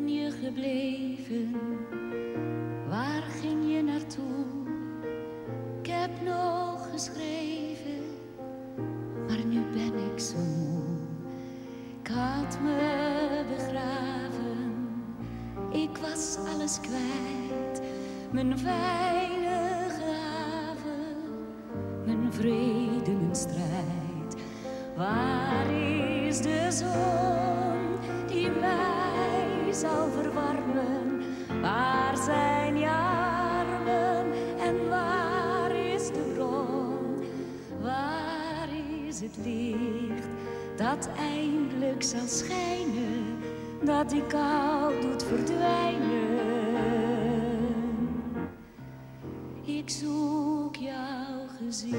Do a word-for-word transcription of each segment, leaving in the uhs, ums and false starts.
ben je gebleven? Waar ging je naartoe? Ik heb nog geschreven, maar nu ben ik zo moe. Ik had me begraven, ik was alles kwijt. Mijn veilige haven, mijn vrede, mijn strijd. Waar is de zon die mij zal verwarmen? Waar zijn je armen en waar is de bron? Waar is het licht dat eindelijk zal schijnen, dat die kou doet verdwijnen? Ik zoek jouw gezicht.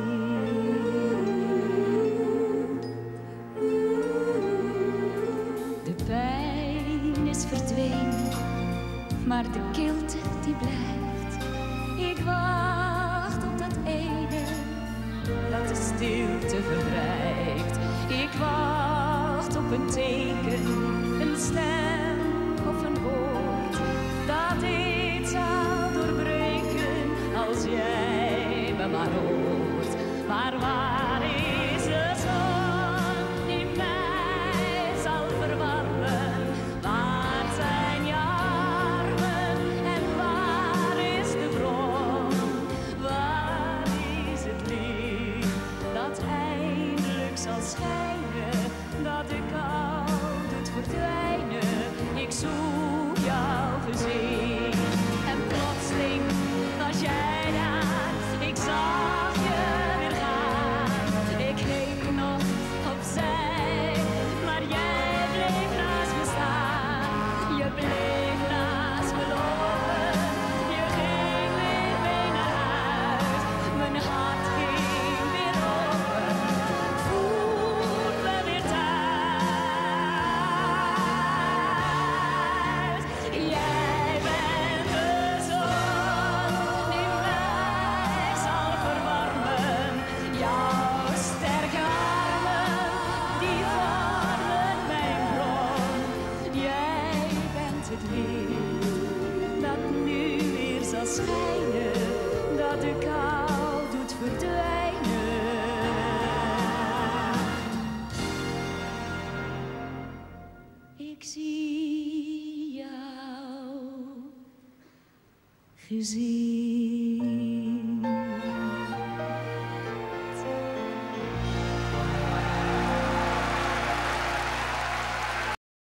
De pijn is verdwenen, maar de kilte die blijft. Ik wacht op dat ene dat de stilte verbrijft. Ik wacht op een teken, een stem of een woord dat dit zal doorbreken als jij me maar hoort. Maar waar is de zon die mij zal verwarmen? Waar zijn je armen en waar is de bron? Waar is het licht dat eindelijk zal schijnen, dat de kou doet verdwijnen? Ik zoek jouw gezicht en plotseling was jij daar. Ik zag je weer gaan. Ik keek nog opzij, maar jij bleef naast me staan. Je bleef naast me lopen, je ging weer mee naar huis. Mijn hart ging weer open, voelde me weer thuis. Jij bent de zon die mij zal verwarmen. Jouw sterke armen die vormen mijn bron. Jij bent het licht dat nu weer zal schijnen, dat de kou doet verdwijnen. Ik zie jou gezicht.